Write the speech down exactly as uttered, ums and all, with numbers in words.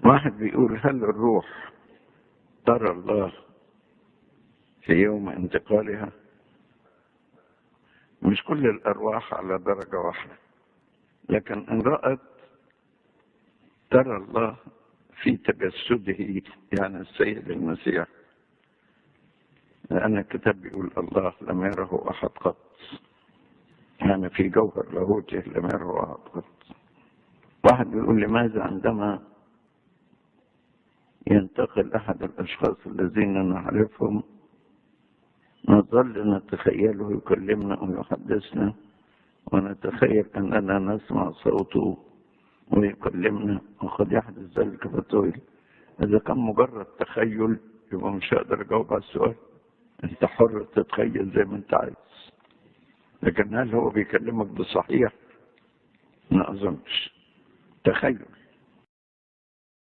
واحد بيقول: هل الروح ترى الله في يوم انتقالها؟ مش كل الأرواح على درجة واحدة، لكن إن رأت ترى الله في تجسده، يعني السيد المسيح، لأن الكتاب بيقول: الله لم يره أحد قط، يعني في جوهر لاهوته لم يره أحد قط. واحد بيقول: لماذا عندما ينتقل أحد الأشخاص الذين نعرفهم نظل نتخيله يكلمنا ويحدثنا، ونتخيل أننا نسمع صوته ويكلمنا، وقد يحدث ذلك في الطويل؟ إذا كان مجرد تخيل يبقى مش هقدر أجاوب على السؤال. أنت حر تتخيل زي ما أنت عايز، لكن هل هو بيكلمك بصحيح؟ ما أظنش، تخيل.